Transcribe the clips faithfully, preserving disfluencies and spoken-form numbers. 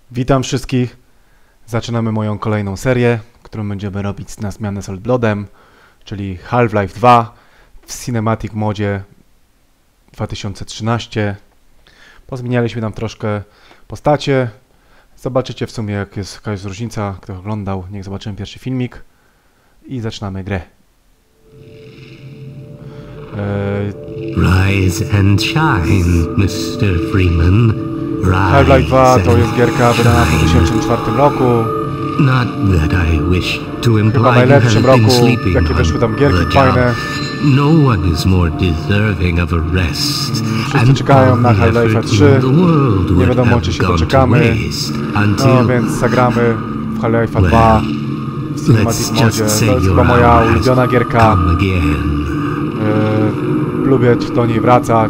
Witam wszystkich. Zaczynamy moją kolejną serię, którą będziemy robić na zmianę Solid Bloodem, czyli Half-Life dwa w Cinematic Modzie dwa tysiące trzynaście. Pozmienialiśmy tam troszkę postacie. Zobaczycie w sumie, jak jest, jaka jest różnica. Kto oglądał, niech zobaczymy pierwszy filmik. I zaczynamy grę. Eee... Rise and shine, mister Freeman. Half-Life dwa to jest gierka wydana w dwa tysiące czwartym roku. Not that I wish to Chyba imply najlepszym you have roku, been sleeping jakie wyszły tam on gierki the job. fajne. No one is more deserving of a rest. Wszyscy czekają na Half-Life trzy. Nie wiadomo, czy się doczekamy. No więc zagramy w Half-Life dwa w Cinematic Modzie. To jest chyba moja ulubiona gierka. Yy, lubię do niej wracać.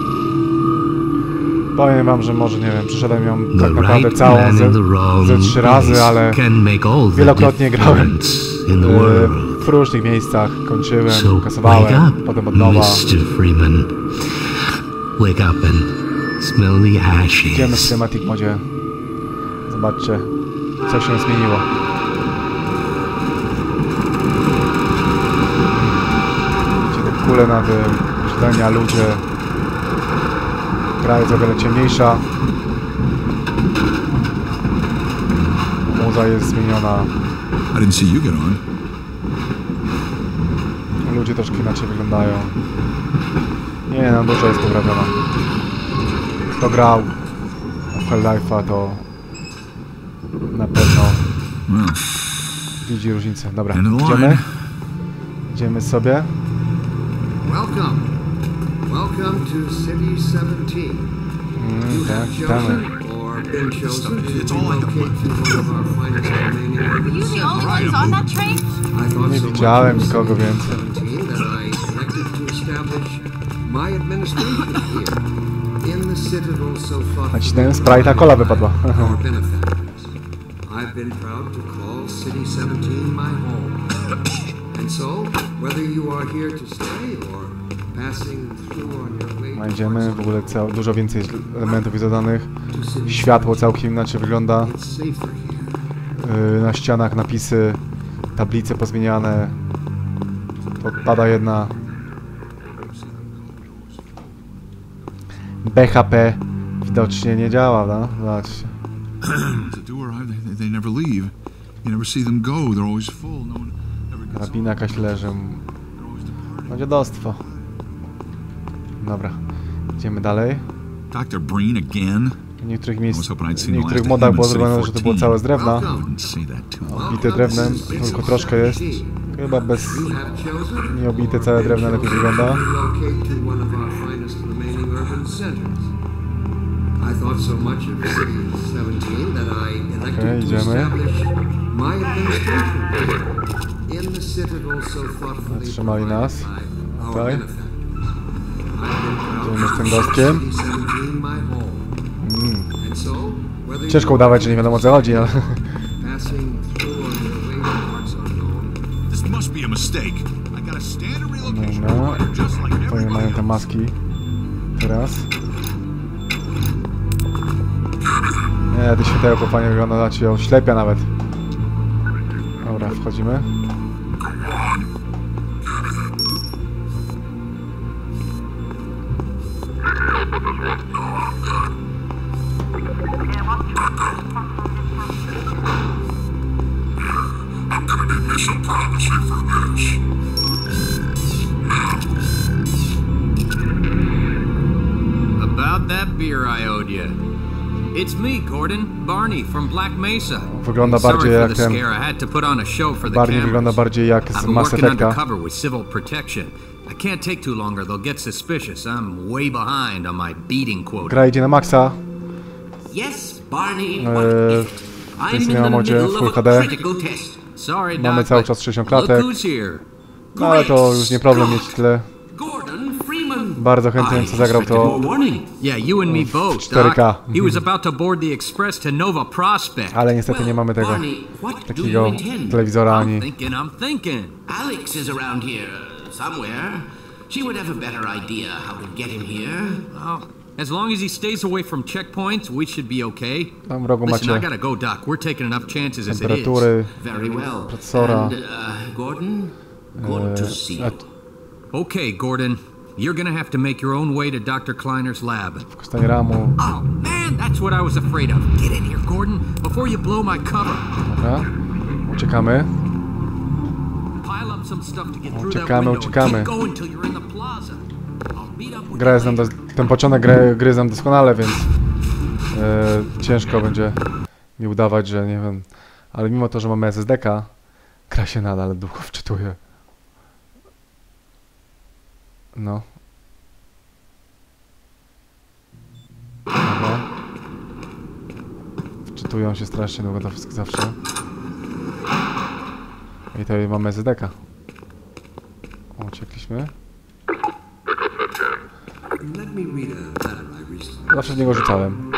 Powiem wam, że może, nie wiem, przeszedłem ją tak naprawdę całą ze, ze trzy razy, ale wielokrotnie grałem yy, w różnych miejscach, kończyłem, kasowałem, potem od nowa. Idziemy w Cinematic Modzie. Zobaczcie, co się zmieniło. Widzicie te kule na tym, śledzenia, ludzie. Gra jest o wiele ciemniejsza. Muza jest zmieniona. I didn't see you get on. Ludzie troszkę inaczej wyglądają. Nie, no dużo jest poprawiona. Kto grał w Half-Life'a, to na pewno Well, widzi różnicę. Dobra, end of the idziemy. line. Idziemy sobie. Welcome. Welcome to City seventeen. Mm, You tak, have witamy. chosen or been chosen It's to all like a relocate to one of our finest remaining Are urban you the only centers. ones on that train? I thought Nie so much widziałem of nikogo City więcej. seventeen that I elected to establish my administration here in the citadel so thoughtfully Nacisnąłem Sprite'a, kola wypadła. our benefactors. I've been proud to call City seventeen my home. And so, whether you are here to stay or passing through on your way Znajdziemy w ogóle cał, dużo więcej elementów jest dodanych. to City Światło całkiem inaczej wygląda. it's safer here. Yy, na ścianach napisy, tablice pozmieniane. To odpada jedna. B H P widocznie nie działa, prawda? Zobaczcie. The door, I- they, they never leave. You never see them go. They're always full. No one ever gets Karabina jakaś leży. No dziadostwo. Dobra, idziemy dalej. Doctor Breen again. W niektórych I miejsc, was hoping I'd w seen the niektórych last modach of było him in zrobione, że to było całe z drewna. Wouldn't say that too. Obite drewnem, tylko troszkę jest. Chyba bez You have chosen nieobite całe drewno lepiej wygląda. to relocate to one of our finest remaining urban centers. I thought so much of City seventeen that I elected Okej, to idziemy. establish my administration here in the citadel so thoughtfully Zatrzymali nas. provided by our Tutaj. benefactors. I've been proud Idziemy z to tym call gostkiem. City seventeen my home. Mm. And so, whether Ciężko you udawać, że nie wiadomo o co chodzi, ale... passing through on your way to parts unknown, This must be a mistake. I got a standard relocation Dobra. order just like Fajnie everybody mają te else. maski. Teraz. Nie, te światełko fajnie wygląda, znaczy ją ślepia nawet. Dobra, wchodzimy. About that beer I owed you. It's me, Gordon, Barney from Black Mesa. Wygląda Sorry bardziej for jak the ten... scare. I had to put on a show for the Bardziej wygląda cameras. bardziej jak I've z been Mass working Effecta. undercover with civil protection. I can't take too long or they'll get suspicious. I'm way behind on my beating quota. Gra idzie na maksa. Yes, Barney, Eee, what is it? w I'm tym in the cinema modzie middle Full of H a D. critical test. Sorry, Mamy Doc, cały but czas sześćdziesiąt look klatek. who's here. No ale to już nie problem mieć tyle. Gordon Freeman. Bardzo chętnie bym I co zagrał expected to more warning. Yeah, you and me both, cztery K. Doc. He was about to board the express to Nova Prospect. Ale niestety nie mamy tego Barney, what do you takiego intend? telewizora I'm ani... thinking, I'm thinking. Alex is around here somewhere. She would have a better idea how to get him here. Oh, As long as he stays away from checkpoints, we should be okay. Tam w rogu Listen, I macie gotta go, Doc. We're taking enough chances as it is. temperatury Very well. procesora. And, uh, Gordon? Good to see A you. Okay, Gordon. You're gonna have to make your own way to Doctor Kleiner's lab. wykorzystanie ramu. Oh, man, that's what I was afraid of. Get in here, Gordon, before you blow my cover. Dobra. Uciekamy. Pile up some stuff to get through that Uciekamy, window and uciekamy. keep going till you're in the plaza. I'll meet up with Gra you jest nam later. dos- ten początek gry, gry znam doskonale, więc e, ciężko będzie mi udawać, że nie wiem. Ale mimo to, że mamy S S D ka, gra się nadal długo wczytuje. No. Dobra. Wczytują się strasznie długo to wszystko zawsze. I tutaj mamy S S D ka. Uciekliśmy. Let me read a letter I recently Zawsze w niego rzucałem.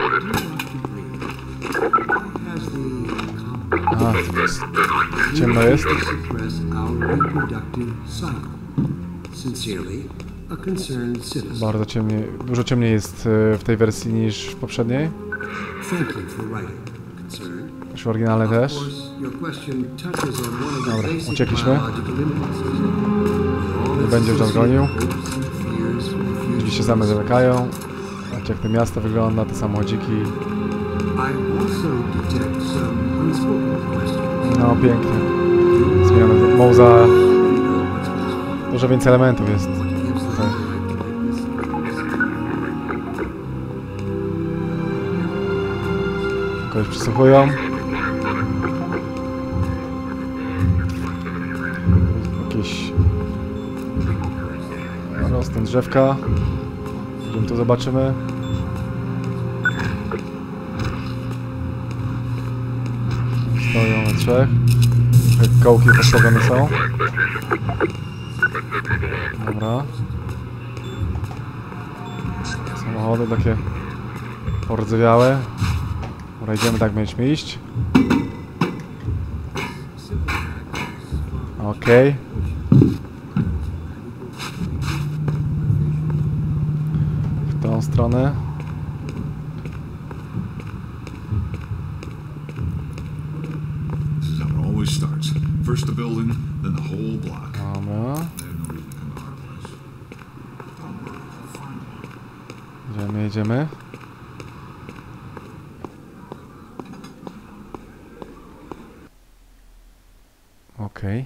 has the Aha, ciemno jest. suppress our reproductive cycle. Sincerely, a concerned citizen. Bardzo ciemniej, dużo ciemniej jest e, w tej wersji niż w poprzedniej. Thank you for writing. Concern. Już w oryginale Of też. course, your question touches on one of the Dobra, basic uciekliśmy. biological impulses. With all Nie its będzie już nas gonił. associated hopes and fears for the future. Drzwi się same zamykają. Patrzcie, jak to miasto wygląda, te samochodziki. I also detect some unspoken questions. No, pięknie. Zmiany Mouza. You know what's best. Dużo więcej elementów jest What gives us the tutaj. right to make this Kogoś przysłuchują. Jakieś... Rosną drzewka. Którym tu zobaczymy. Stoją na trzech. Jak kołki postawione są. Dobra. Samochody takie pordzewiałe. Dobra, idziemy tak, mieliśmy iść. Okej. W tą stronę. This is how it always starts. First the building, then the whole block. Dobra. They have no reason to come to our place. Don't worry, I'll find them. Idziemy, jedziemy. Okej.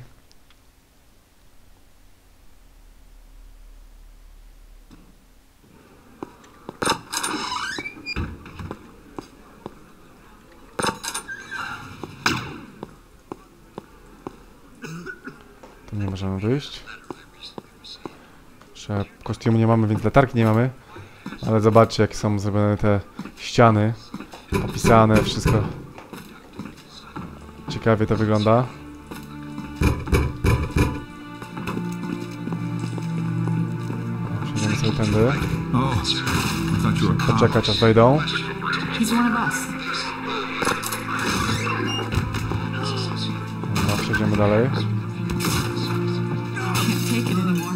Tu nie możemy wyjść. Że kostiumu nie mamy, więc latarki nie mamy. Ale zobaczcie, jakie są zrobione te ściany. Opisane, wszystko. Ciekawie to wygląda. Przejdziemy sobie tędy. Oh, I thought you were a cop. Poczekać, aż wejdą. He's one of us. No, przejdziemy dalej. Can't take it anymore.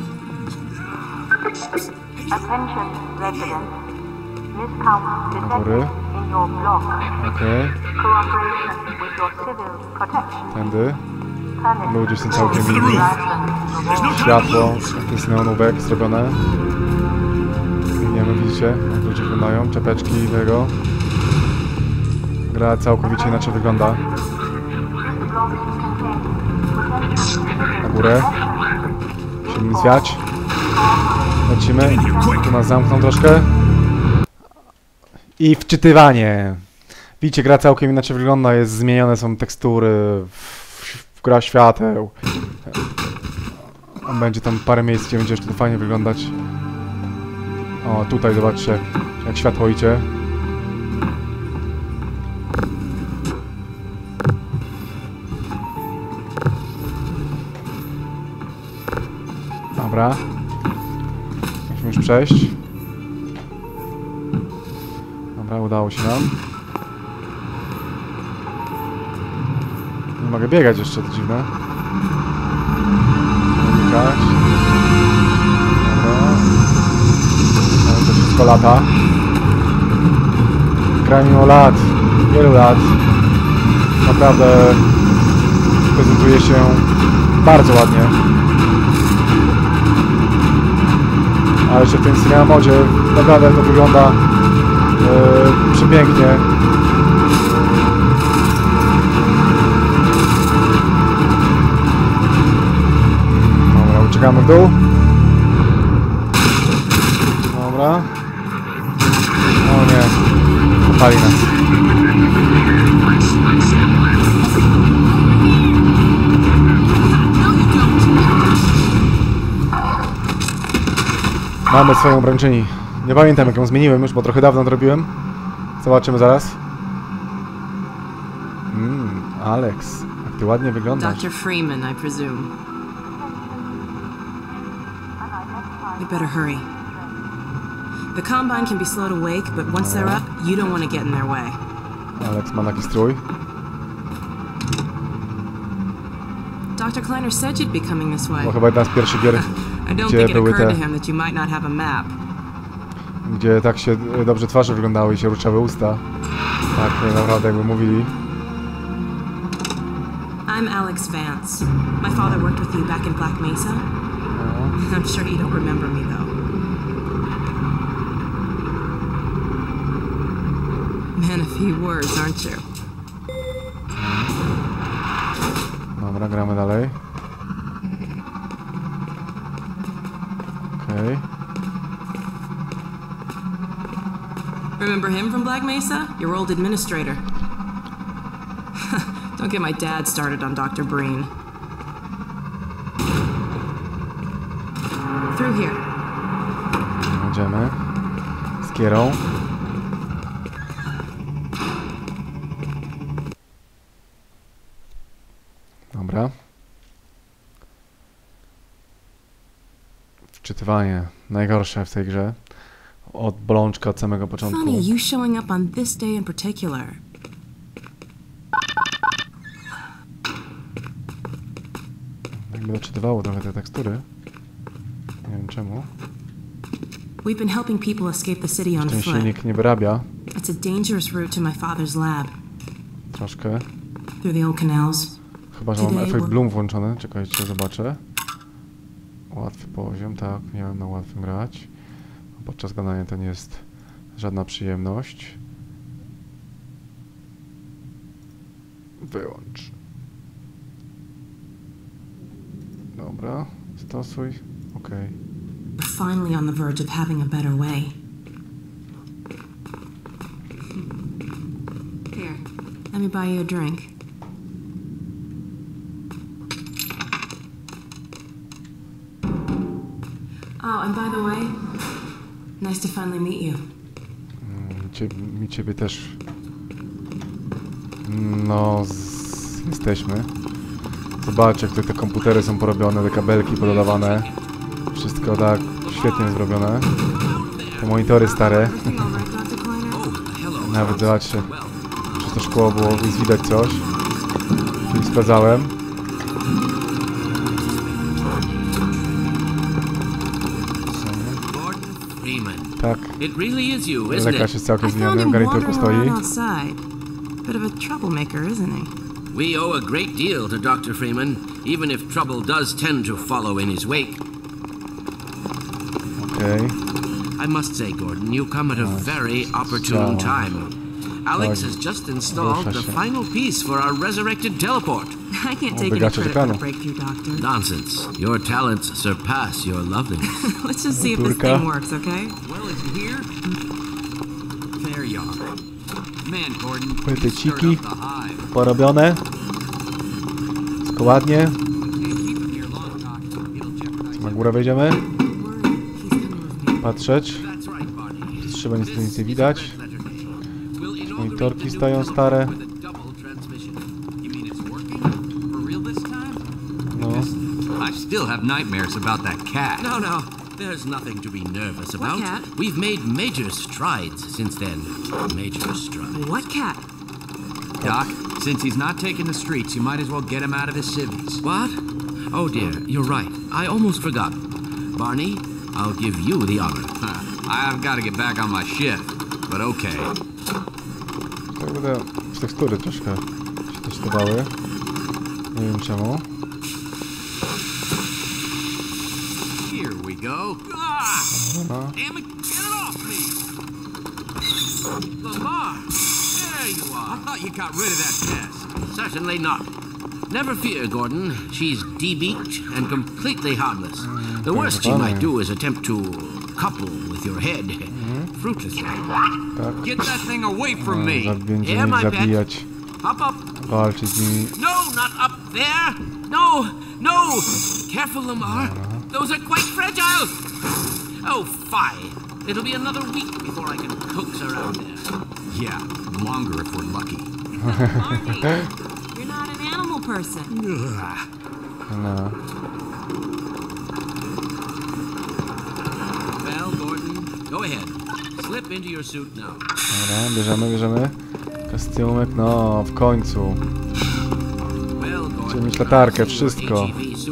Attention, residents. Miscount góry. detected in your block. Okej, Cooperation with your civil protection. tędy. Permit. Ludzie są całkiem inni. License. Światło, jakieś z neonówek zrobione. Biegniemy, widzicie, jak ludzie wyglądają. Czapeczki tego. Gra całkowicie inaczej wygląda. Na górę. Musimy zwiać. Lecimy. Tu nas zamkną troszkę. I wczytywanie. Widzicie, gra całkiem inaczej wygląda. Jest zmienione są tekstury. W, gra świateł. Będzie tam parę miejsc, gdzie będzie jeszcze to fajnie wyglądać. O, tutaj zobaczcie, jak światło idzie. Dobra. Musimy już przejść. Dobra, udało się nam. Nie mogę biegać jeszcze, to dziwne. Biegać. Dobra. Ale to wszystko tylko lata. Gra mimo lat, wielu lat, naprawdę prezentuje się bardzo ładnie. Ale jeszcze w tym Cinema modzie naprawdę to wygląda yy, przepięknie. Dobra, uciekamy w dół. Dobra. O nie, kopali nas. Mamy swoją obręczyni. Nie pamiętam, jak ją zmieniłem już, bo trochę dawno to robiłem. Zobaczymy zaraz. Mmm, Alex, jak ty ładnie wyglądasz. Doctor Freeman, I presume. We better hurry. The Combine can be slow to wake, but once they're up, you don't want to get in their way. Alex ma taki strój. Doctor Kleiner said you'd be coming this way. To chyba jedna z pierwszych gier, I don't gdzie think it były occurred te, to him that you might not have a map. gdzie tak się dobrze twarze wyglądały i się ruszały usta. Tak naprawdę jakby mówili. I'm Alex Vance. My father worked with you back in Black Mesa. I'm sure you don't remember me though. Man, a few words, aren't you? Dobra, gramy dalej. Okej. Okay. Remember him from Black Mesa? Your old administrator. Don't get my dad started on Doctor Breen. Through here. Idziemy. Z kierą. Dobra. Wczytywanie. Najgorsze w tej grze. Od bolączka od samego początku. Funny you showing up on this day in particular. Jakby doczytywało trochę te tekstury. Nie wiem czemu. We've been helping people escape the city on Ten foot. silnik nie wyrabia. It's a dangerous route to my father's lab. Troszkę. Through the old canals. Chyba, że mam efekt Bloom włączony. Czekajcie, zobaczę. Łatwy poziom, tak. Miałem na łatwym grać. Podczas gadania to nie jest żadna przyjemność. Wyłącz. Dobra, stosuj. Ok. We're finally on the verge of having a better way. Here, let me buy you a drink. Oh, and by the way, nice to finally meet you. Cie, mi ciebie też. No, z, jesteśmy. Zobaczcie, jak tutaj te komputery są porobione, te kabelki pododawane. Wszystko tak świetnie zrobione. Te monitory stare. Nawet zobaczcie, przez to szkło było widać coś. Czyli sprawdzałem. Tak. Lekarz jest całkiem zmieniony, w garniturku stoi. Bit of a troublemaker, isn't he? We owe a great deal to Doctor Freeman, even if trouble does tend to follow in his wake. Okay. I must say, Gordon, you come at a very opportune time. Alex has just installed the final piece for our resurrected teleport. I can't take any credit for the breakthrough, Doctor. Nonsense. Your talents surpass your loveliness. Let's just see if this thing works, okay? Well, is it here? There you are. Man, Gordon, Pytyciki porobione. Wszystko ładnie. Na górę wejdziemy. Patrzeć. Trzeba nic, nic nie widać. Monitorki stoją stare. No. I still have nightmares about that cat. No, no. There's nothing to be nervous about. What cat? We've made major strides since then. Major strides. What cat? Doc, since he's not taking the streets, you might as well get him out of his civvies. What? Oh dear, you're right. I almost forgot. Barney, I'll give you the honor. Huh. I've got to get back on my shift, but okay. Tak będę... z tekstury troszkę się testowały. Nie wiem czemu. Here we go. Ah! Damn it, get it off me! Lamar, there you are. I thought you got rid of that pest. Certainly not. Never fear, Gordon. She's de-beaked and completely harmless. The worst she might do is attempt to couple with your head. Fruitlessly. Get that thing away from me. Here, my pet. Hop up. Walczyć z nimi. No, not up there. No, no. Careful, Lamar. Those are quite fragile. Oh, fie. It'll be another week before I can coax around there. Yeah, longer if we're lucky. Barney, you're not an animal person. No. Well, Gordon, go ahead. Slip into your suit now. Dobra, bierzemy, bierzemy. Kostiumek, no, w końcu. Chcę mieć latarkę, wszystko.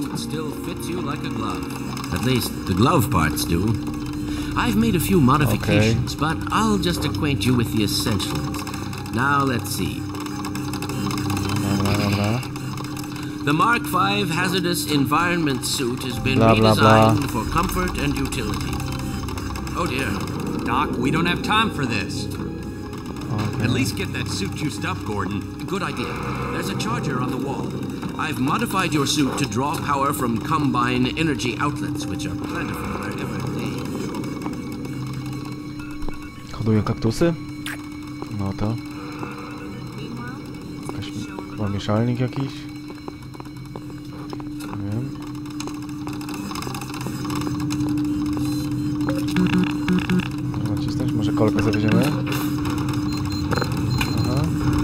At least the glove parts do. I've made a few modifications, okay. But I'll just acquaint you with the essentials. Now let's see. Dobra, dobra. The Mark five hazardous environment suit has been blah, blah, redesigned blah. for comfort and utility. Oh dear. Doc, we don't have time for this. Okay. At least get that suit juiced up, Gordon. Good idea. There's a charger on the wall. I've modified your suit to draw power from Combine energy outlets, which are plentiful wherever they Hoduję kaktusy? No to. Jakaś chyba mieszalnik jakiś? Nie wiem. Można nacisnąć, może kolkę zawieziemy? Aha.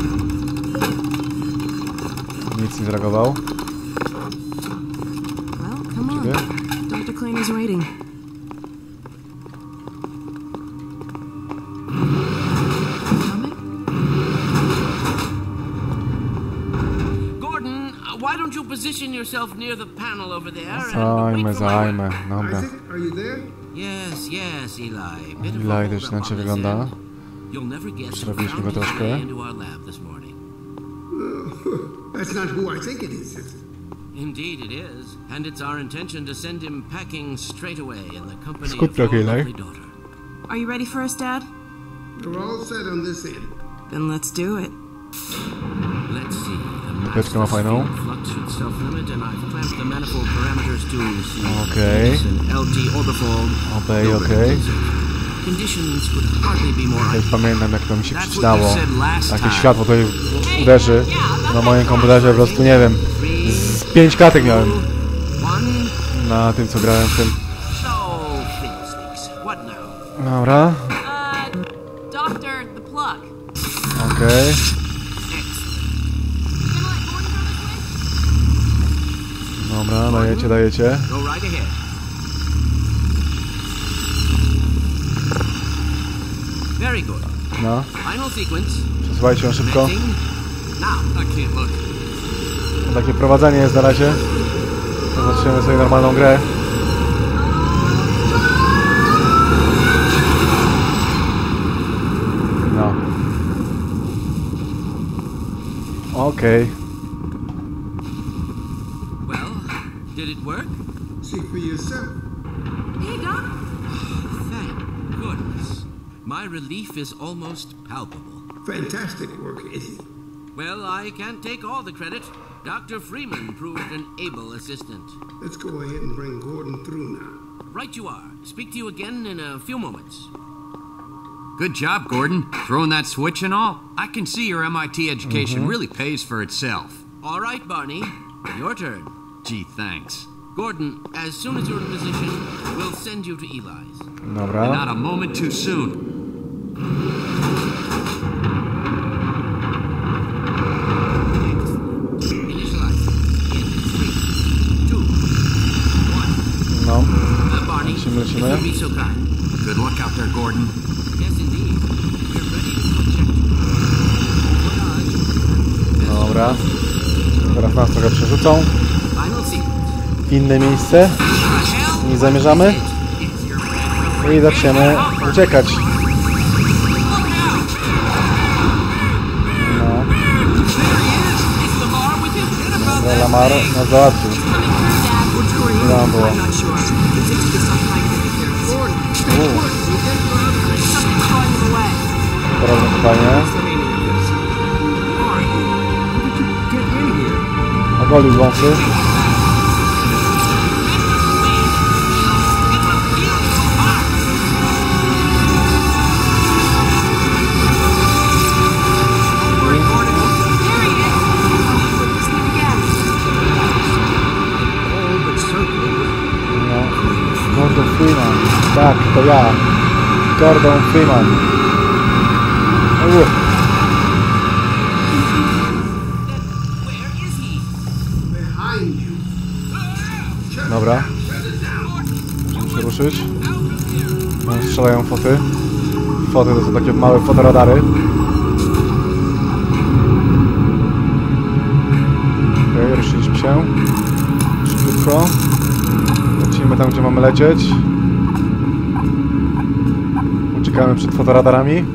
Nic nie zareagował. Well, come on. Doctor Klein is waiting. Why don't you position yourself near the panel over there Zajmę, zajmę. Dobra. Are you there? Yes, yes, Eli. Bit of Eli też inaczej wygląda. Przerobiliśmy go troszkę. That's not who I think it is. Indeed it is, and it's our intention to send him packing straight away in the company Skut of your trochę, lovely Eli. daughter. Are you ready for us, Dad? We're all set on this end. Then let's do it. Let's see. Beczkę ma fajną. Okej. Obej, okej. Tutaj pamiętam, jak to mi się przyczynało. Jakie światło tutaj uderzy. Na moim komputerze po prostu, nie wiem, z pięć klatek miałem. Na tym, co grałem w tym. Dobra. Okej. Okay. Dobra, dajecie, dajecie. No. Przesuwajcie ją szybko. No, takie prowadzenie jest na razie. Zaczniemy sobie normalną grę. No. Okej. Okay. Did it work? See for yourself. Hey, Doc. Thank goodness. My relief is almost palpable. Fantastic work, Izzy. Well, I can't take all the credit. Doctor Freeman proved an able assistant. Let's go ahead and bring Gordon through now. Right you are. Speak to you again in a few moments. Good job, Gordon. Throwing that switch and all. I can see your M I T education mm-hmm. really pays for itself. All right, Barney. Your turn. Gee, thanks. Gordon, as soon as you're in position, we'll send you to Eli's. Dobra. Not a moment too soon. Initialize. In three, two, one. No. Uh, Barney, lecimy, if lecimy. you'll be so kind. Good luck out there, Gordon. Yes, indeed. We're ready to check you. Dobra. Teraz nas trochę przerzucą. Final sequence. Inne miejsce. Nie zamierzamy. I zaczniemy uciekać. No. Dobra, Lamar nas załatwił. Nie tam było. Porobne pytanie. Ogolił wąsy. Gordon Freeman. Tak, to ja. Gordon Freeman. Uh. Dobra. Musimy się ruszyć. No, strzelają foty. Foty to są takie małe fotoradary. Okej, okay, ruszyliśmy się. Szybko. Lecimy tam, gdzie mamy lecieć. Uciekamy przed fotoradarami.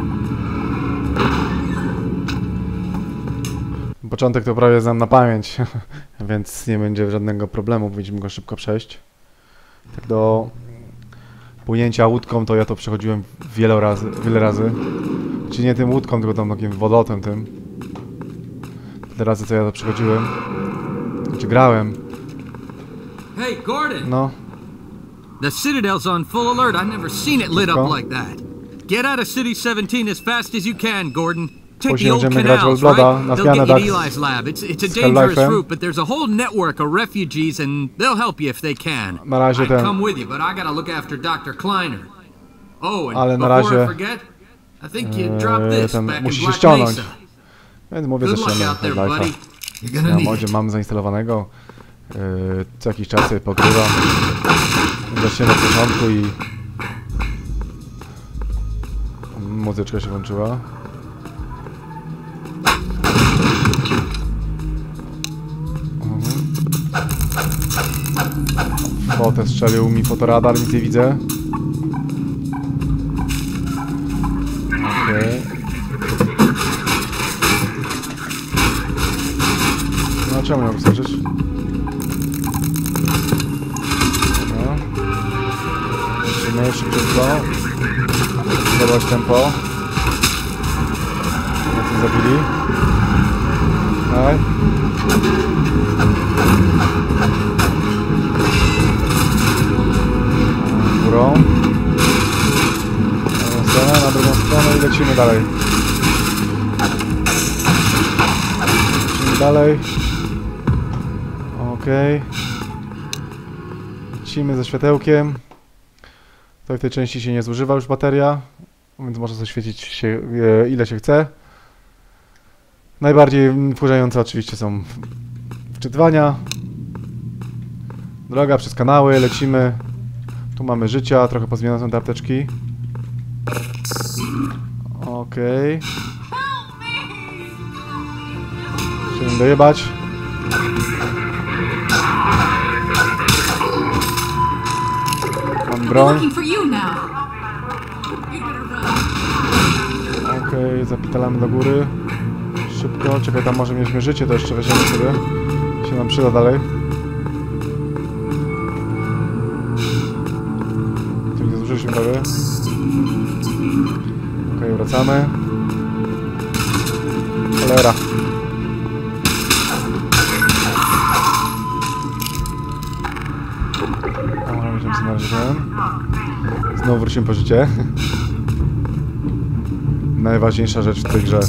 Początek to prawie znam na pamięć, więc nie będzie żadnego problemu, będziemy go szybko przejść. Tak do płynięcia łódką to ja to przechodziłem wiele razy, wiele razy. Czyli nie tym łódką, tylko tam takim wodolotem tym. Tyle razy co ja to przechodziłem. Czy grałem. Hey, Gordon! No. The Citadel's on full alert. I've never seen it lit up like that. Get out of City seventeen as fast as you can, Gordon. Take the old canals, right? They'll get you to Eli's lab. It's, it's a dangerous route, but there's a whole network of refugees, and they'll help you if they can. Na razie I'd ten. come with you, but I gotta look after Doctor Kleiner. Oh, and Ale na before razie, I forget, I think you dropped this ten, back in musi się Black ściągnąć. Mesa. Więc mówię, Good luck zaczynamy out there, od buddy. Life'a. You're gonna Na need modzie it. mamy zainstalowanego. Yy, co jakiś czas sobie pogrywam. Zaczniemy od początku i muzyczka się włączyła. Fotę strzelił mi fotoradar, nic nie widzę. Okej. Okay. No czemu nie mogę skoczyć? No. Lecimy szybciutko. Zdobywać tempo. Jak się zabili. Daj. Górą. Na drugą stronę, na drugą stronę i lecimy dalej. Lecimy dalej. Okej. Okay. Lecimy ze światełkiem. To w tej części się nie zużywa już bateria, więc może zaświecić się ile się chce. Najbardziej wkurzające oczywiście są wczytywania. Droga przez kanały, lecimy. Tu mamy życia, trochę pozmienione są te apteczki. Okej. Okay. Musimy dojebać. Mam broń. Okej, okay, zapitalamy do góry. Szybko, czekaj, tam może mieliśmy życie, to jeszcze weźmiemy sobie. Się nam przyda dalej. Tu nie zużyliśmy prawie. Okej, okay, wracamy. Cholera. O, będziemy sobie na razie ten. Znowu wrócimy po życie. Najważniejsza rzecz w tej grze.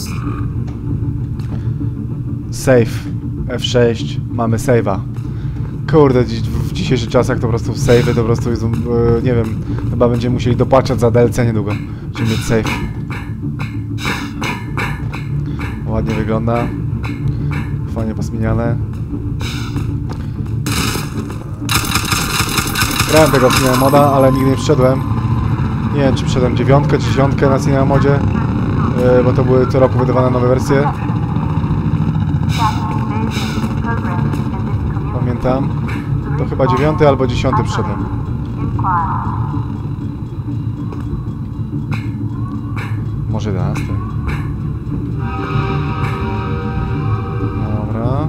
Save. F sześć. Mamy save'a. Kurde, w dzisiejszych czasach to po prostu save'y to po prostu, nie wiem, chyba będziemy musieli dopłacać za D L C niedługo, żeby mieć save. Ładnie wygląda. Fajnie posminiane. Grałem tego Cinema moda, ale nigdy nie przyszedłem. Nie wiem, czy przyszedłem dziewiątkę, czy dziesiątkę na Cinema modzie, yy, bo to były co roku wydawane nowe wersje. Pamiętam. To chyba dziewiąty albo dziesiąty przyszedłem. może jedenastej. Dobra.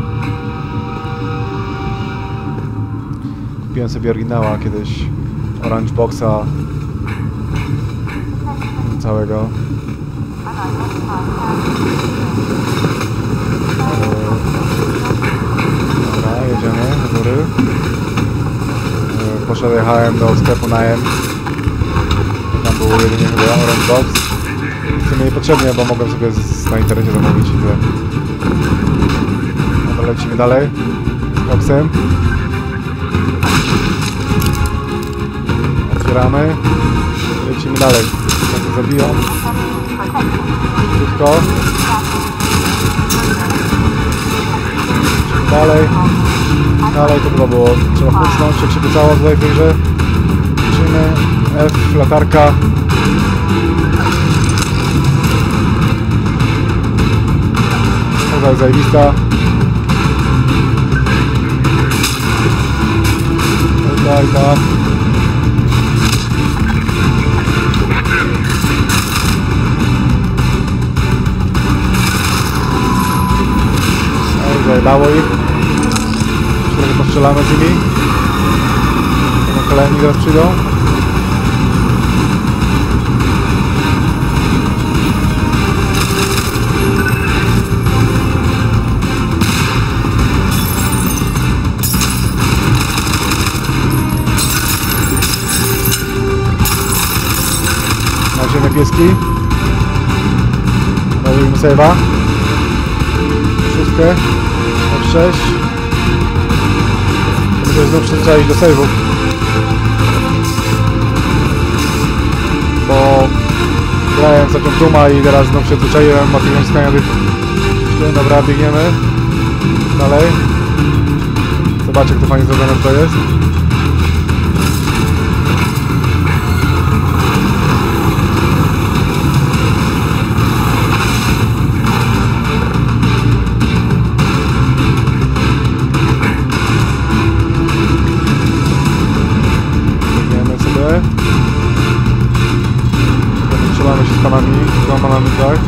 Kupiłem sobie oryginała kiedyś. Orange Boxa. Całego. Dobra, jedziemy do góry. Poszedłem do sklepu na M. Tam był jedynie chyba Orange Box. W sumie niepotrzebnie, bo mogłem sobie z, na internecie zamówić i tyle. Dobra, lecimy dalej. Boxem. Otwieramy. Lecimy dalej. Ja to zabiją. Krótko. Dalej. Dalej to chyba było. Trzeba kucnąć, jak się pytało tutaj w tej grze. Lecimy. F, latarka. Dobra, zajebista. Tutaj, tak. Zajebało ich. Trochę postrzelamy z nimi. No, kolejni zaraz przyjdą. Na razie niebieski. Robimy save'a. Szóstkę. F sześć. Muszę znów przyzwyczaić do save'ów. Bo grałem za Duma i teraz znów przyzwyczaiłem o tych naciskania tych... Dobra, biegniemy. Dalej. Zobaczcie, jak to fajnie zrobione to jest. Strzelamy się z panami, z dwoma panami, tak?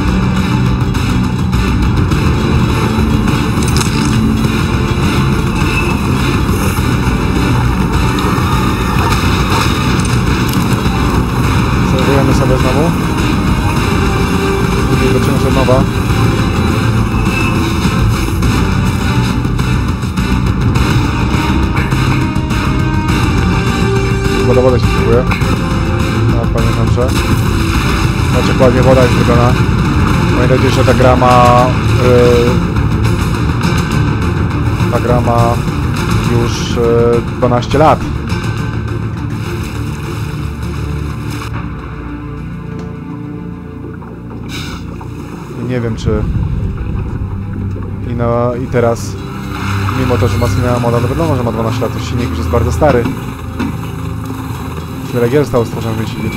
Serwujemy sobie znowu. Później zaczyna się nowa. Woda, woda się spróbuje. Tak, pamiętam, że... Znaczy, jak ładnie woda jest zrobiona. Pamiętajcie, że ta gra ma... Yy, ta gra ma już yy, dwanaście lat. I nie wiem, czy... I, no, i teraz, mimo to, że ma zmieniała moda, no wiadomo, że ma dwanaście lat, to silnik już jest bardzo stary. Wiele gier zostało stworzone w tym silniku.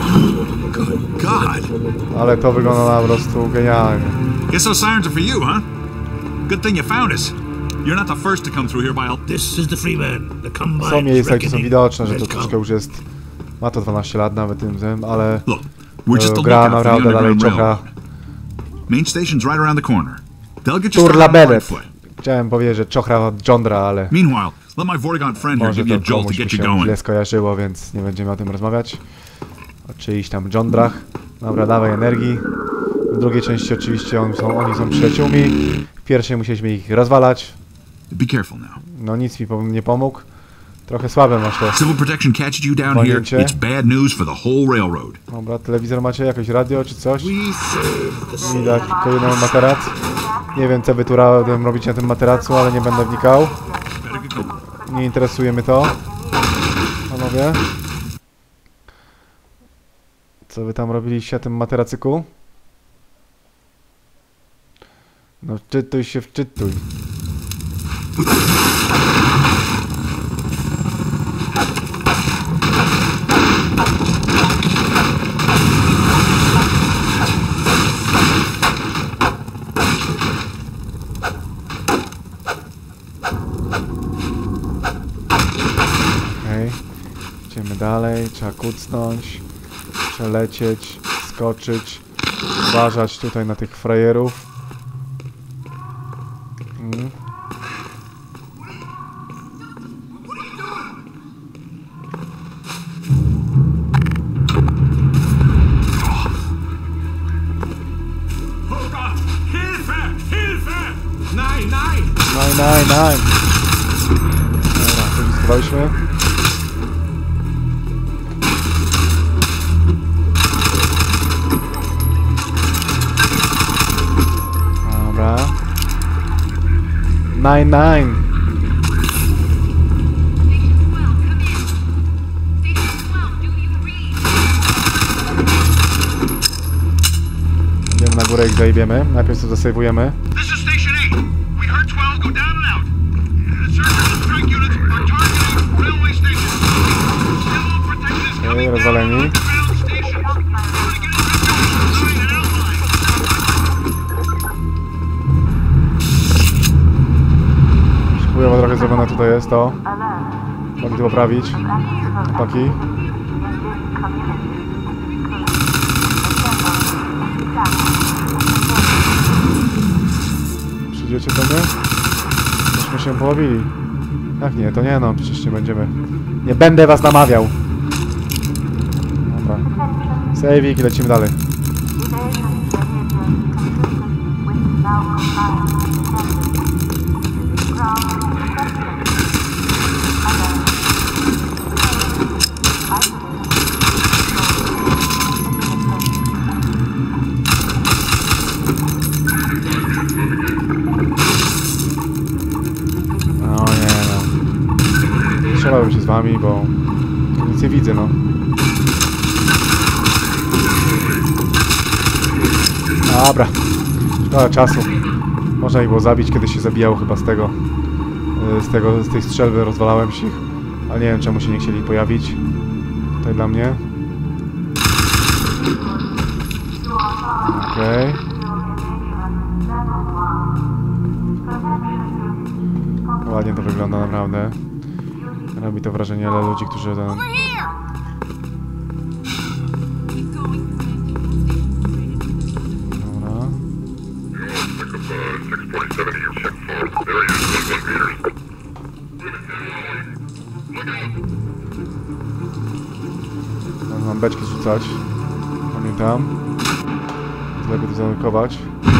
Ale to wygląda po prostu genialnie. Guess those sirens are for you, huh? Good thing you found us. You're not the first to come through here by all... This is the Freeman. The Combine. Są miejsca, gdzie są widoczne, że to troszkę już jest... Ma to dwanaście lat nawet tym, tym ale... E, gra naprawdę dalej czocha. Main station's right around the corner. They'll get you Turla started on Bennett. the right foot. Chciałem powiedzieć, że czochra od Jondra, ale... Meanwhile, let my Vortigaunt friend here może give you a to jolt to komuś mi get you się going. źle skojarzyło, więc nie będziemy o tym rozmawiać. O czyichś tam Jondrach. Dobra, dawaj energii. W drugiej części oczywiście oni są, oni są przyjaciółmi. W pierwszej musieliśmy ich rozwalać. Be careful now. No nic mi nie pomógł. Trochę słabe masz to. Civil Protection catches you down here, it's bad news for the whole railroad. Dobra, telewizor macie? Jakieś radio czy coś? Widać tylko jeden materac. Nie wiem, co wy tu robicie na tym materacu, ale nie będę wnikał. Nie interesuje mnie to. Panowie. Co wy tam robiliście na tym materacyku? No wczytuj się, wczytuj. Okej. Idziemy dalej, trzeba kucnąć. Przelecieć, Skoczyć. Uważać tutaj na tych frajerów. Mm. Nein, nein! Nein, nein, nein! Dobra, to już schowaliśmy. Dobra. Nine, nine! Idziemy na górę i zajebiemy. Najpierw to zasejwujemy. Okej, rozwaleni. Chujowo trochę zrobione tutaj jest to. Mogę to poprawić. Chłopaki. Przyjdziecie do mnie? Myśmy się połowili. Jak nie, to nie no, przecież nie będziemy. Nie będę was namawiał. Dobra. Sejwik i lecimy dalej. No nie no. Strzelałem się z wami, bo nic nie widzę, no. Dobra. Szkoda czasu. Można ich było zabić, kiedy się zabijało chyba z tego. Z tego, z tej strzelby rozwalałem się ich. Ale nie wiem, czemu się nie chcieli pojawić. Tutaj dla mnie. Okej. Okay. Ładnie to wygląda naprawdę. Robi to wrażenie dla ludzi, którzy ten... Dobra. Mam beczki rzucać. Pamiętam. Lepiej to zamykować.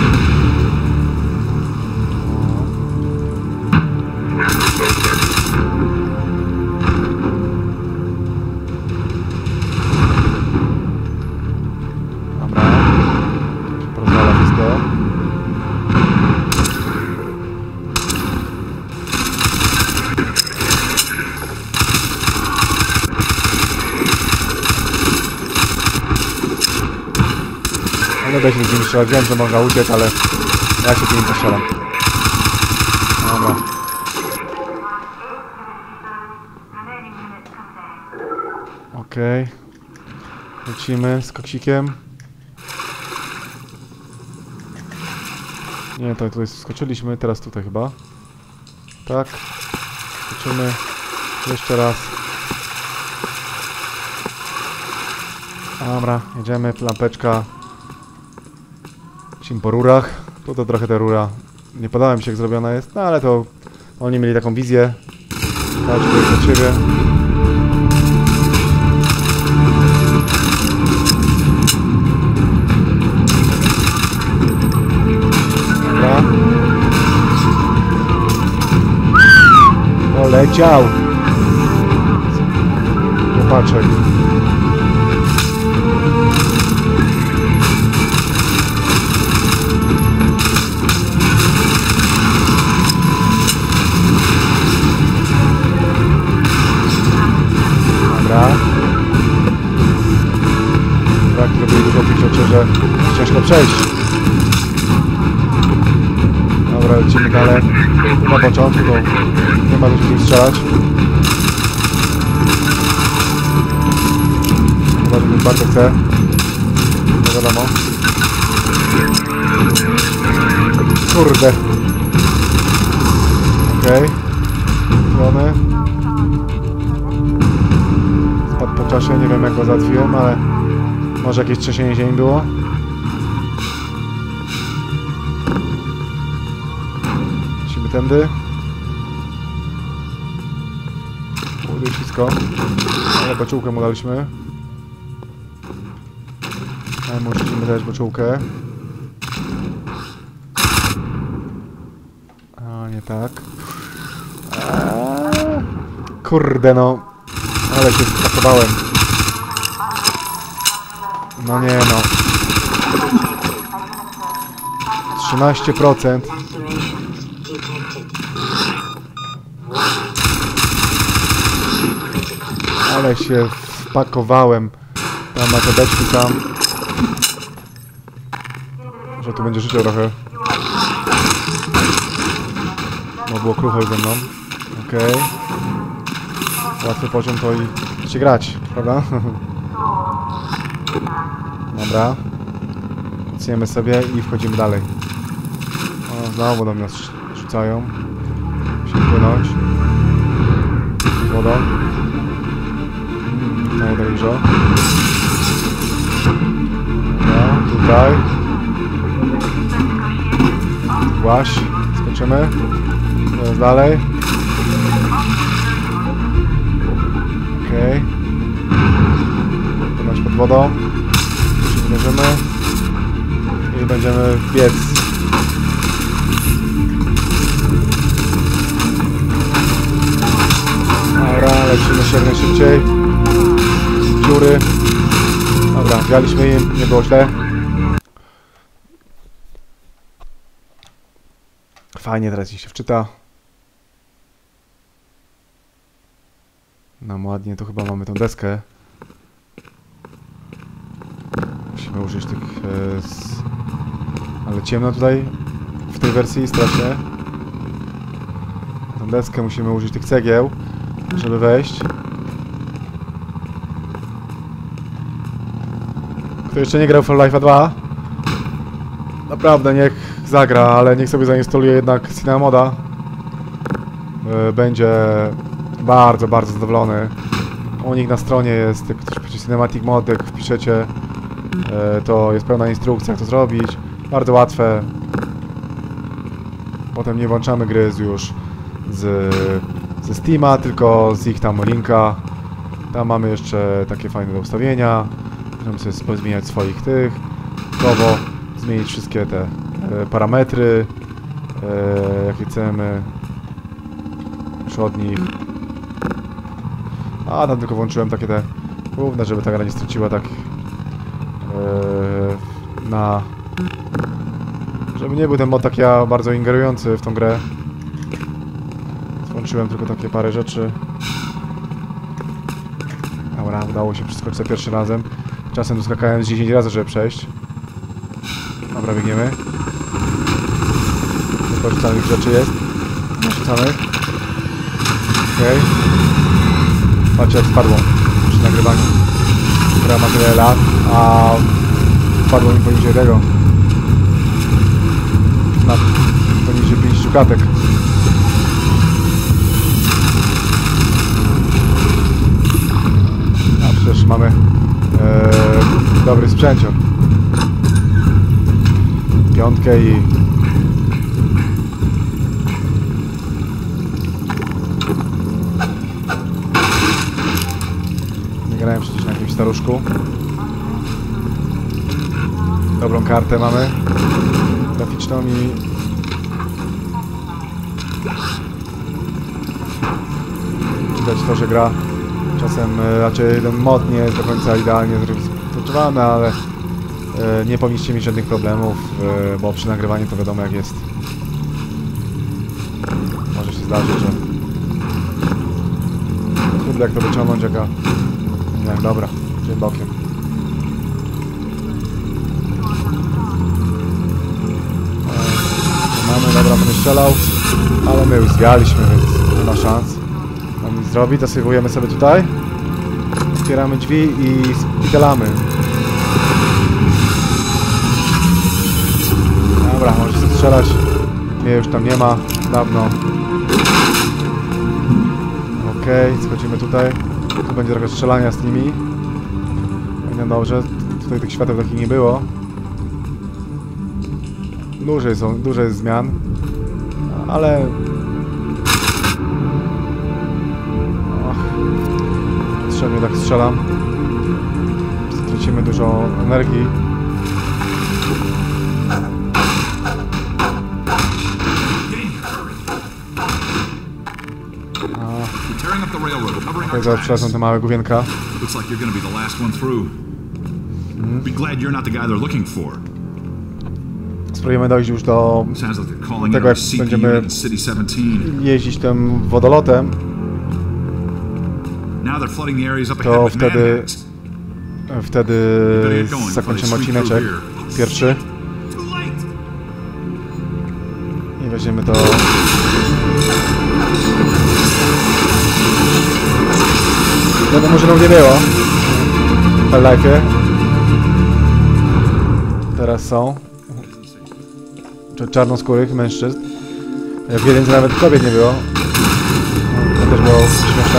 Dobra. Porozwala wszystko. Nie da się z nim strzelać, wiem, że można uciec, ale ja się tym postrzelam. Dobra. Okej. Okay. Lecimy z koksikiem. Nie, to tutaj skoczyliśmy, teraz tutaj chyba. Tak. Skoczymy. Jeszcze raz. Dobra, jedziemy, lampeczka. Po rurach. Tu to trochę ta rura nie podoba mi się, jak zrobiona jest, no ale to oni mieli taką wizję. Każdy jest od siebie. Dobra. Poleciał. Chłopaczek. Tak, zrobili dużo tych rzeczy, że jest ciężko przejść. Dobra, lecimy dalej. Na początku to nie ma co się strzelać. Chyba, że ktoś bardzo chce. No wiadomo. Kurde. Okej. Strony. Spadł po czasie, nie wiem jak go załatwiłem, ale Może jakieś trzęsienie ziemi było? Lecimy tędy. Kurde, ślisko. Ale boczułkę mu daliśmy. Ale musimy dać boczułkę. A, nie tak. Eee, kurde no. Ale się spakowałem. No nie no. trzynaście procent. Ale się wpakowałem. Tam na te beczki tam. Że tu będzie życie trochę. No było krucho ze mną. Okej. Okay. Łatwy poziom to i się grać, prawda? Dobra. Cniemy sobie i wchodzimy dalej. O, znowu do mnie rzucają. Musimy płynąć. Wodą. No i tak dużo. No, tutaj. Właś. Skoczymy. Teraz dalej. Okej. Okay. Płynąć pod wodą. Uderzymy. I będziemy biec. Dobra, lecimy się jak najszybciej. Z dziury. Dobra, wjaliśmy im, nie było źle. Fajnie, teraz ich się wczyta. No ładnie, to chyba mamy tą deskę. Musimy użyć tych... E, z... Ale ciemno tutaj w tej wersji strasznie. Tą deskę musimy użyć tych cegieł, żeby wejść. Kto jeszcze nie grał w Half-Life'a dwa? Naprawdę niech zagra, ale niech sobie zainstaluje jednak Cinemoda. E, będzie bardzo, bardzo zadowolony. U nich na stronie jest, jak ktoś pisze Cinematic Mod, jak wpiszecie, to jest pełna instrukcja, jak to zrobić. Bardzo łatwe. Potem nie włączamy gry z już z, ze Steama, tylko z ich tam linka. Tam mamy jeszcze takie fajne do ustawienia. Możemy sobie zmieniać swoich tych. Gotowo zmienić wszystkie te e, parametry, e, jakie chcemy. Już od nich. A tam tylko włączyłem takie te główne, żeby ta gra nie straciła tak yy, na... Żeby nie był ten mod tak ja bardzo ingerujący w tą grę. Włączyłem tylko takie parę rzeczy. Dobra, udało się przeskoczyć za pierwszym razem. Czasem tu skakałem z dziesięć razy, żeby przejść. Dobra, biegniemy. Porzucanych rzeczy jest. Porzucanych. Okej. Okay. Patrzcie jak spadło przy nagrywaniu. Gra ma tyle lat, a spadło mi poniżej tego. Na poniżej pięciu klatek. A przecież mamy ee, dobry sprzęcior. Piątkę i grałem przecież na jakimś staruszku. Dobrą kartę mamy graficzną i widać to, że gra czasem raczej ten mod nie jest do końca idealnie zrealizowany, ale e, nie powinniście mieć żadnych problemów, e, bo przy nagrywaniu to wiadomo jak jest. Może się zdarzyć, że kurde jak to wyciągnąć, jaka... Jak dobra, dzień bokiem. E, mamy, dobra, będę strzelał, ale my już zwialiśmy, więc nie ma szans nam nic zrobić. Zasejwujemy sobie tutaj, otwieramy drzwi i spitalamy. Dobra, możesz się strzelać. Mnie już tam nie ma, dawno. Okej, okay, schodzimy tutaj. Tu będzie trochę strzelania z nimi. Będzie dobrze. Tutaj tych świateł takich nie było. Duże są, duże jest zmian. Ale... Ach, potrzebnie tak strzelam. Stracimy dużo energii. Tutaj zaraz przelecą te małe główienka. Spróbujemy dojść już do tego, jak będziemy jeździć tym wodolotem. To wtedy wtedy zakończymy odcineczek pierwszy i weźmiemy to. Wiadomo, że nie było w Half-Life'ie. Teraz są czarnoskórych mężczyzn. W jedynce nawet kobiet nie było. To też było śmieszne.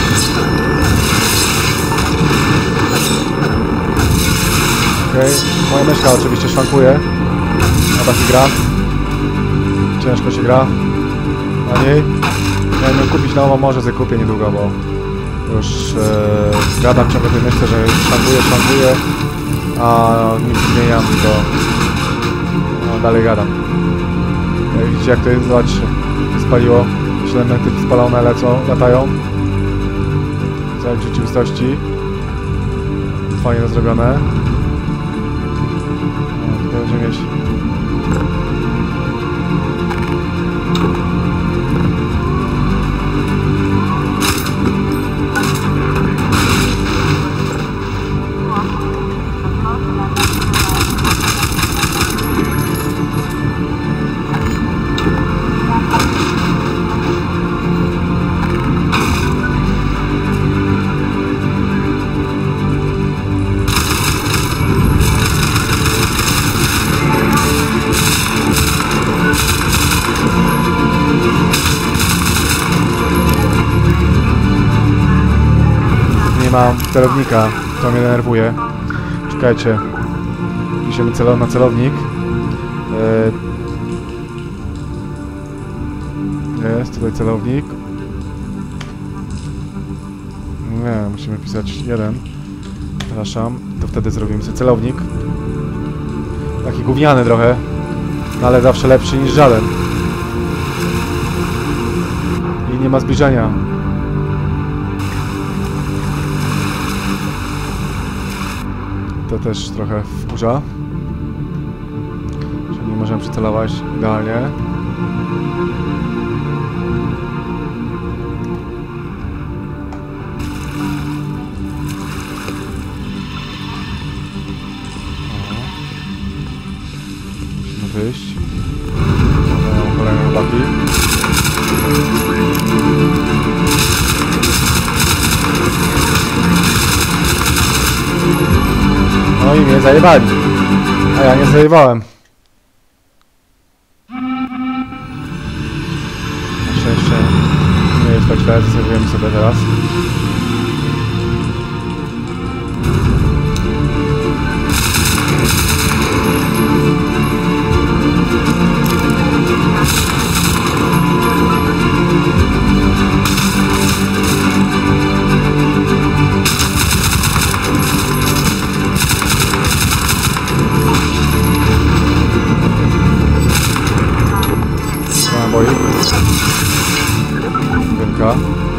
Okej, okay. Moja myszka oczywiście szwankuje. A taki gra. Ciężko się gra na niej. Miałem ją kupić nową, może sobie kupię niedługo, bo już e, gadam ciągle tej myszce, że szwankuje, szwankuje, a nic nie zmieniam, tylko no, dalej gadam. Jak widzicie, jak to jest, zobaczcie, spaliło, elementy spalone lecą, latają. W rzeczywistości. Fajnie to zrobione. No, tutaj będziemy mieć... Nie mam celownika, to mnie denerwuje. Czekajcie. Piszemy celo na celownik. Yy... Jest tutaj celownik. Nie, musimy pisać jeden. Przepraszam. To wtedy zrobimy sobie celownik. Taki gówniany trochę. No ale zawsze lepszy niż żaden. I nie ma zbliżenia. To też trochę wkurza. Czyli nie możemy przycelować idealnie. Musimy wyjść. Mamy kolejne chłopaki. No i mnie zajebali. A ja nie zajebałem. Na szczęście nie jest tak źle, zasejwujemy sobie teraz. Naboi. Dynka.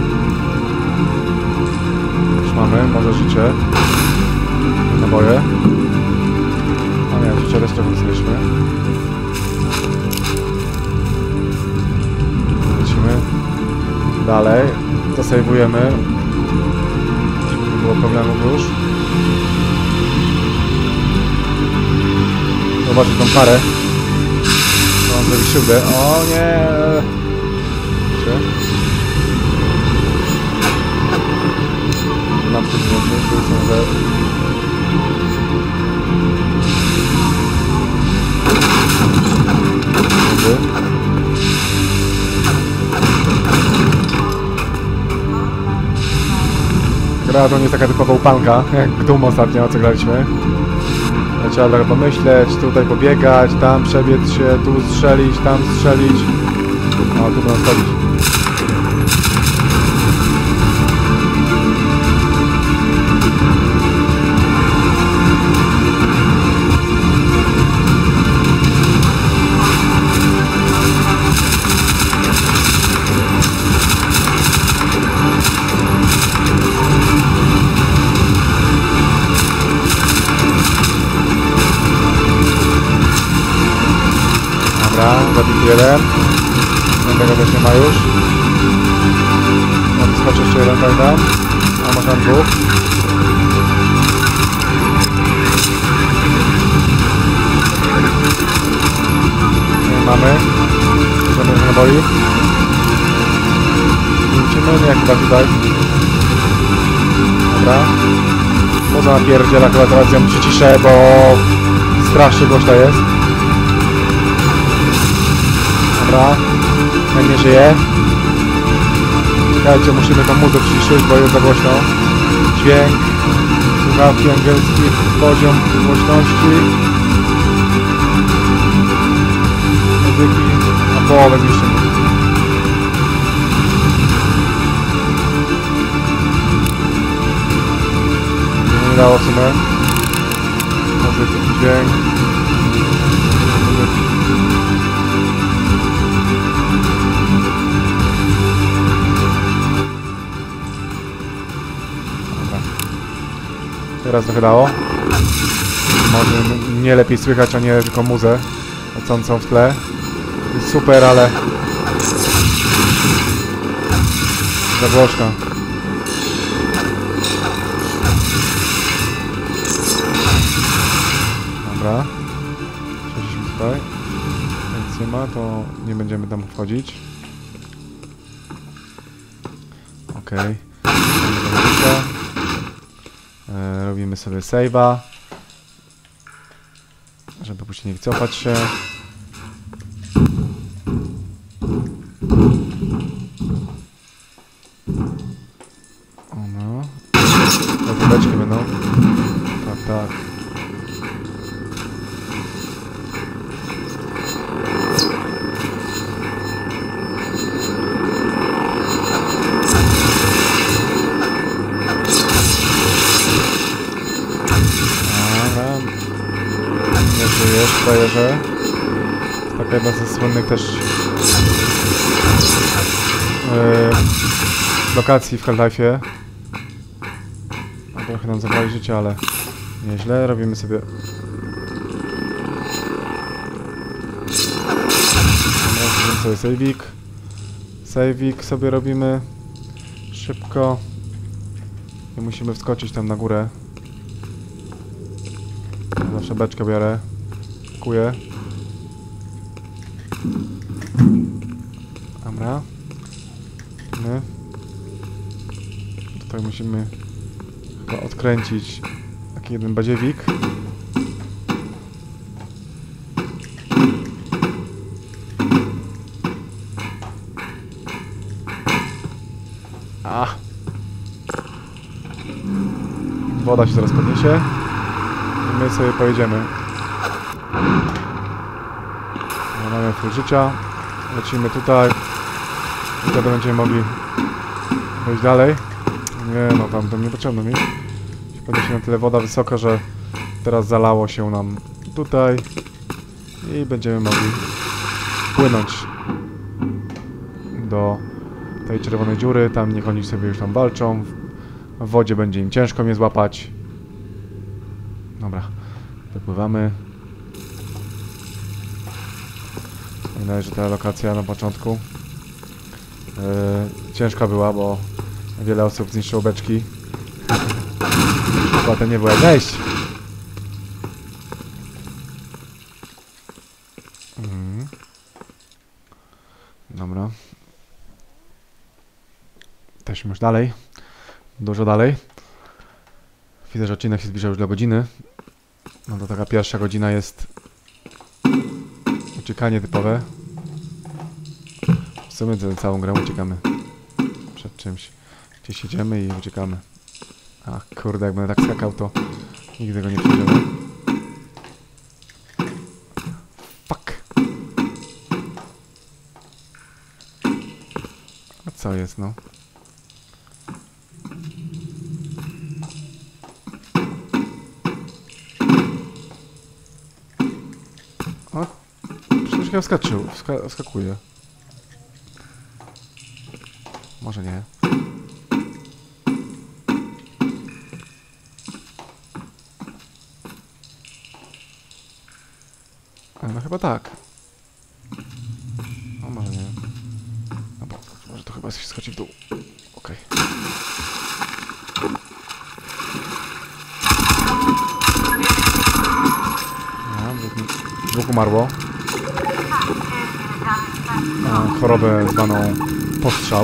Już mamy, może życie. Naboje. A nie, życie też trochę zliśmy. Lecimy. Dalej. Zasejwujemy. Nie było problemów już. Zobaczyć tą parę. Mam zrobić śrubę. O nie! Mam tu włączyć, tu są ze... Dobra, to nie jest taka typowa upanka, jak w Doom ostatnio, co graliśmy. Trzeba trochę pomyśleć, tutaj pobiegać, tam przebiec się, tu strzelić, tam strzelić. O, tu będą schodzić. Zabity jeden. Jednego też nie ma już. No, skoczy jeszcze jeden, prawda? A może tam dwóch. Nie mamy. Bierzemy już naboi. Lecimy, nie chyba tutaj. Dobra. Poza napierdziela, chyba teraz ją przyciszę, bo strasznie głośno jest. Dobra, ten nie żyje. Czekajcie, musimy tą muzę przyciszyć, bo jest za głośno. Dźwięk, słuchawki angielski, poziom głośności. Muzyki na połowę zniszczymy. Nie dało w sumie. Muzyki, dźwięk. Muzyki. Teraz trochę dało. Może nie lepiej słychać, a nie tylko muzę lecącą w tle. Jest super, ale za głośno. Dobra. Przeszliśmy tutaj. Nic nie ma, to nie będziemy tam wchodzić. Okej. Okay. E, robimy sobie save'a, żeby później wycofać się. O no. Te kuleczki będą. Tak, tak. Frajerze. Taka jedna ze słynnych też yy, lokacji w Half-Life'ie. Trochę nam zabrali życie, ale nieźle. Robimy sobie... Robimy sobie save'ik. Save'ik sobie robimy szybko. I musimy wskoczyć tam na górę. Zawsze beczkę biorę. Kuję. Dobra. My. Tutaj musimy chyba odkręcić taki jeden badziewik. A. Woda się zaraz podniesie. I my sobie pojedziemy. Mamy full życia. Lecimy tutaj. I wtedy będziemy mogli wejść dalej. Nie no, tam to nie potrzebno mi. Podniesie na tyle woda wysoko, że teraz zalało się nam tutaj. I będziemy mogli płynąć do tej czerwonej dziury. Tam niech oni sobie już tam walczą. W wodzie będzie im ciężko mnie złapać. Dobra, wypływamy. Wydaje się, że ta lokacja na początku yy, ciężka była, bo wiele osób zniszczyło beczki. Chyba to nie było jak wejść. Mhm. Dobra. Jesteśmy już dalej. Dużo dalej. Widzę, że odcinek się zbliża już do godziny. No to taka pierwsza godzina jest uciekanie typowe. W sumie całą grę uciekamy przed czymś. Gdzieś idziemy i uciekamy. A kurde, jak będę tak skakał, to nigdy go nie przejdziemy. Fuck. A co jest, no? O, przecież ja wskoczył, wska wskakuje. Może nie. No chyba tak. No może nie. Dobra, może to chyba się schodzi w dół. Okej. Okay. Dwóch umarło. A, chorobę zwaną postrzał.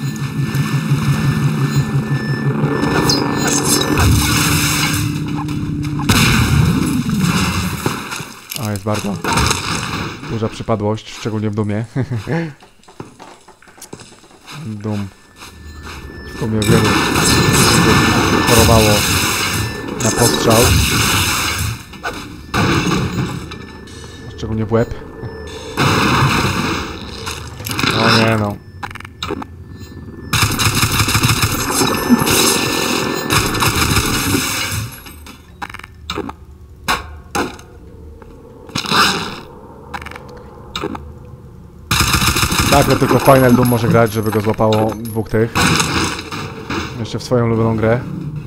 A, jest bardzo duża przypadłość, szczególnie w Dumie. Dum. W Dumie wielu chorowało na postrzał. Szczególnie w łeb. O nie no. Tak, no tylko Final Doom może grać, żeby go złapało dwóch tych. Jeszcze w swoją ulubioną grę.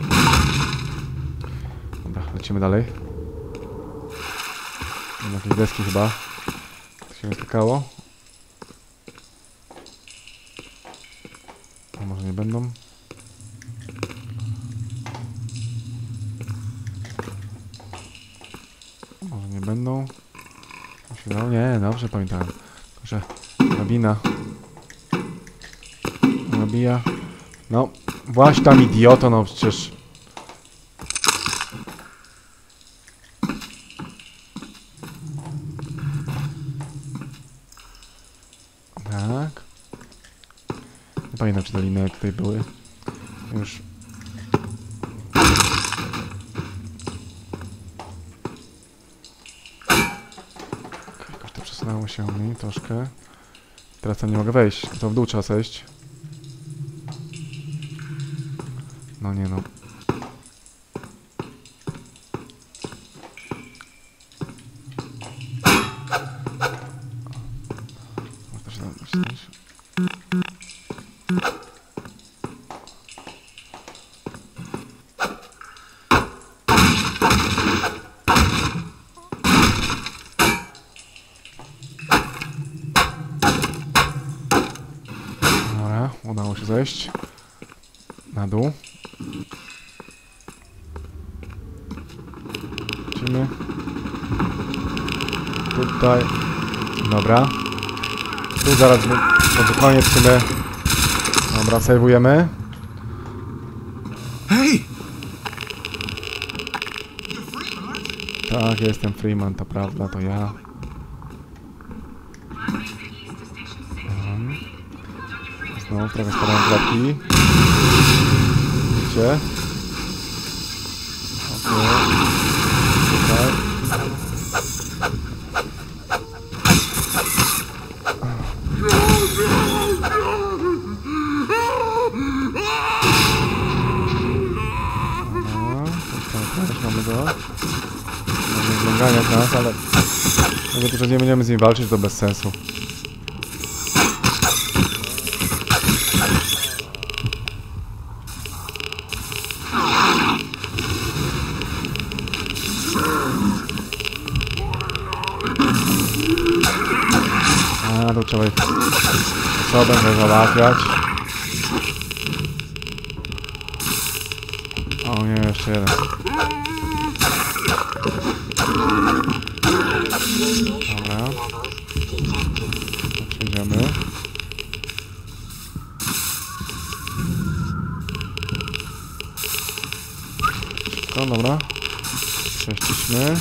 Dobra, lecimy dalej. Mam jakieś deski chyba. To się nie skakało. A może nie będą? Może nie będą? No nie, dobrze pamiętałem. Że nabina. Nabija. No, właśnie tam idioto, no przecież. Tak. Nie pamiętam, czy doliny jak tutaj były. Już. Jakoś to przesunęło się mi troszkę. Teraz tam nie mogę wejść, to w dół trzeba zejść. No nie no. Można się tam myśleć. Dobra, udało się zejść na dół. Lecimy. Tutaj. Dobra. Tu zaraz będzie koniec w sumie. Dobra, sejwujemy. Hey! Tak, jestem Freeman, to prawda, to ja. Mhm. Znowu trochę spadają klapki. Widzicie? Okej. Tutaj. Też mamy go. Mamy zglągania w nas, ale jak to, że nie będziemy z nim walczyć, to bez sensu. A, to trzeba ich osobę załatwiać. O nie, jeszcze jeden. Dobra. Przejdziemy. Szybko, dobra. Prześciśmy.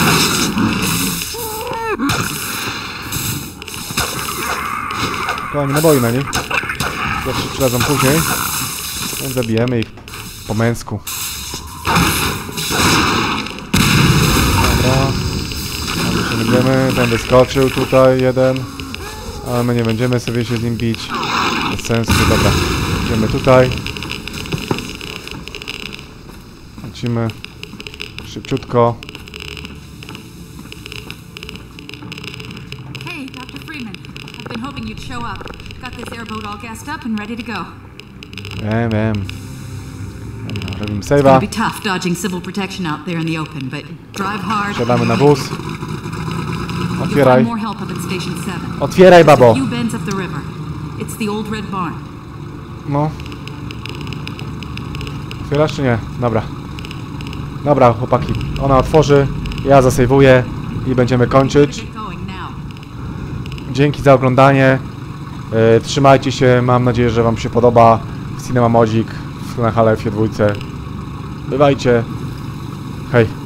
To nie naboi na nich. Zawsze przydadzą później. Więc zabijemy ich po męsku. Dobra. Tam się będziemy, ten wyskoczył tutaj jeden. Ale my nie będziemy sobie się z nim bić. Bez sensu, dobra. Idziemy tutaj. Lecimy szybciutko. Hey, Doctor Freeman. I've been hoping you'd show up. Got this airboat all gassed up and ready to go. Wiem, wiem. Dobra, robimy It's gonna save'a. be tough dodging civil protection out there in the open, but drive hard. Siadamy na wóz. You'll Otwieraj. find more help up at Station seven. Otwieraj, Just a babo. few bends up the river. It's the old red barn. No. Otwierasz czy nie? Dobra. Dobra, chłopaki. Ona otworzy, ja zasejwuję i będziemy kończyć. Get going now. Dzięki za oglądanie. Yy, trzymajcie się, mam nadzieję, że wam się podoba. Cinema Modzik na Half-Life dwa. Bywajcie. Hej.